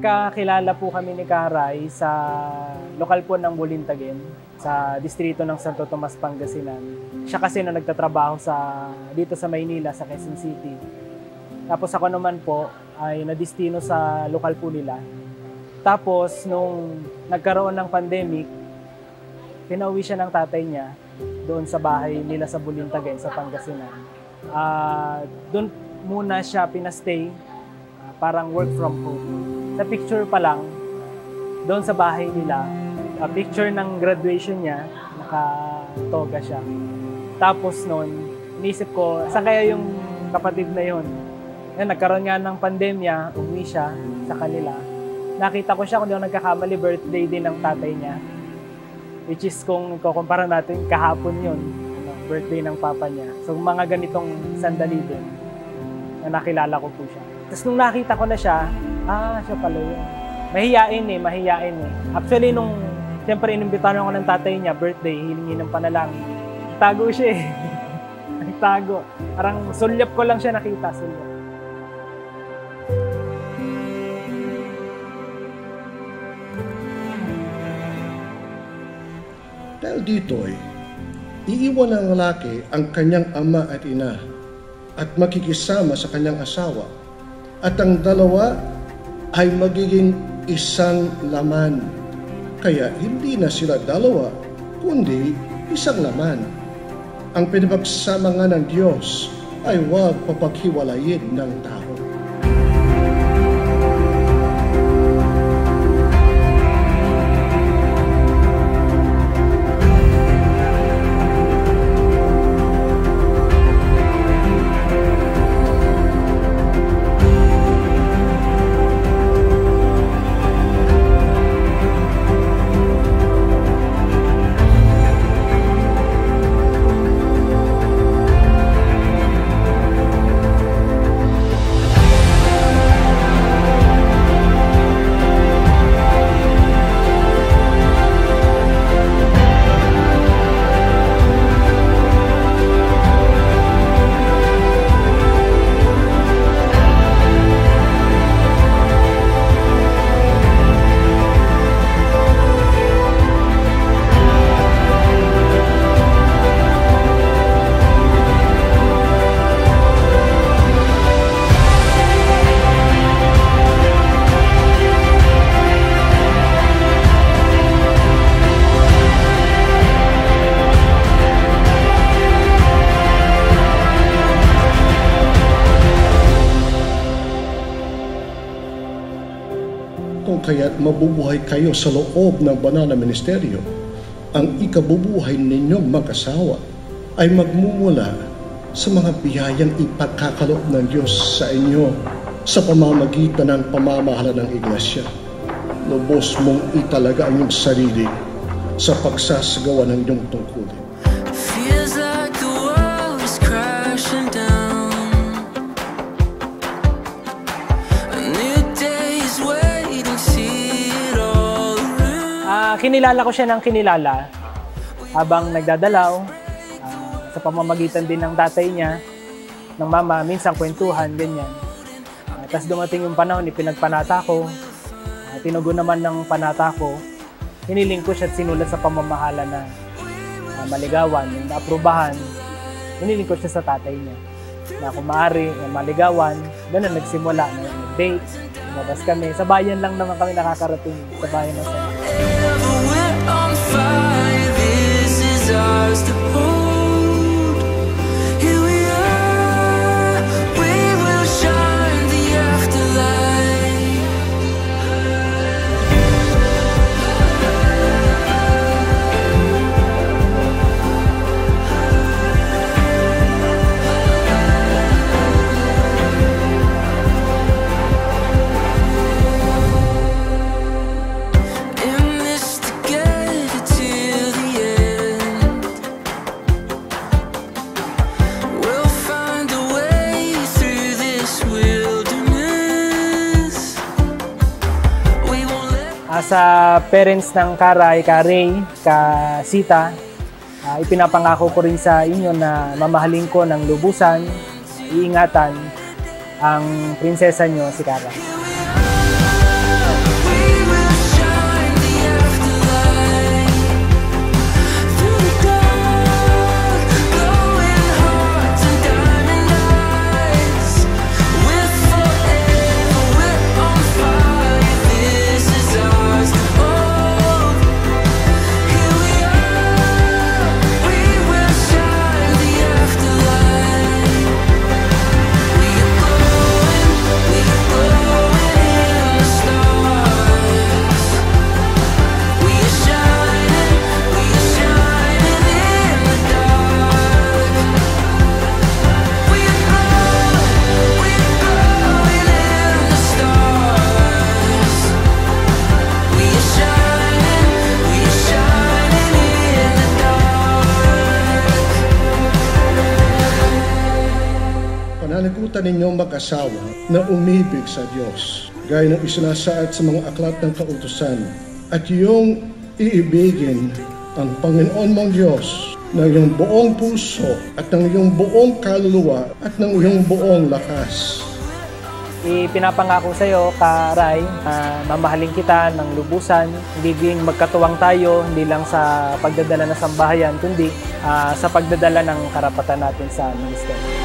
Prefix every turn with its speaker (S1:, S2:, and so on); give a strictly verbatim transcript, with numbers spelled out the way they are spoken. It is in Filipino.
S1: Nagkakilala po kami ni Karay sa lokal po ng Bulintagen, sa distrito ng Santo Tomas, Pangasinan. Siya kasi na nagtatrabaho sa, dito sa Maynila, sa Quezon City. Tapos ako naman po ay nadistino sa lokal po nila. Tapos nung nagkaroon ng pandemic, pinauwi siya ng tatay niya doon sa bahay nila sa Bulintagen, sa Pangasinan. Uh, doon muna siya pinastay, uh, parang work from home. Sa picture pa lang, doon sa bahay nila, uh, picture ng graduation niya, nakatoga siya. Tapos noon, inisip ko, saan kaya yung kapatid na yun? Yan, nagkaroon nga ng pandemya, umuwi siya sa kanila. Nakita ko siya, kung di ako nagkakamali, birthday din ng tatay niya. Which is kung kukumpara natin, kahapon yun, birthday ng papa niya. So mga ganitong sandali din, na nakilala ko po siya. Tapos nung nakita ko na siya, ah, siya pala yun. Mahiyain eh, mahiyain eh. Actually, nung, siyempre, inimbitahan ako ng tatay niya, birthday, hilingi ng panalangin. Nagtago siya eh. Nagtago. Parang sulyap ko lang siya nakita, sulyap.
S2: Dahil dito ay, iiwan ng lalaki ang kanyang ama at ina at makikisama sa kanyang asawa. At ang dalawa ay magiging isang laman. Kaya hindi na sila dalawa, kundi isang laman. Ang pinapagsama nga ng Diyos ay huwag papaghiwalayin ng tao. Kung kaya't mabubuhay kayo sa loob ng banal na ministeryo, ang ikabubuhay ninyong mag-asawa ay magmumula sa mga biyayang ipagkakaloob ng Diyos sa inyo sa pamamagitan ng pamamahala ng iglesia. Lubos mong italaga ang iyong sarili sa pagsasagawa ng iyong tungkulin.
S1: Kinilala ko siya ng kinilala habang nagdadalaw, uh, sa pamamagitan din ng tatay niya, ng mama, minsan kwentuhan, ganyan. Uh, Tapos dumating yung panahon, ipinagpanata ko, uh, tinugon naman ng panata ko, hiniling ko siya at sinulat sa pamamahala na uh, maligawan, yung naaprubahan, hiniling ko siya sa tatay niya. Na kung maaari, yung maligawan, ganun nagsimula, nag-date, lumabas kami. Sa bayan lang naman kami nakakarating, sa bayan na sa
S3: on fire, this is ours to hold. Here we are, we will shine the afterlight.
S1: Sa parents ng Karay, Karay, Kasita, uh, ipinapangako ko rin sa inyo na mamahalin ko ng lubusan, iingatan ang prinsesa nyo, si Karay.
S2: pananagutan ninyong mag-asawa na umibig sa Diyos, gaya ng isinasaad sa mga aklat ng kautusan, at iyong iibigin ang Panginoon mong Diyos ng iyong buong puso at ng iyong buong kaluluwa at ng iyong buong lakas.
S1: Ipinapangako sa iyo, Karay, na mamahalin kita ng lubusan, hindi magkatuwang tayo, hindi lang sa pagdadala ng sambahayan, kundi uh, sa pagdadala ng karapatan natin sa ministeryo.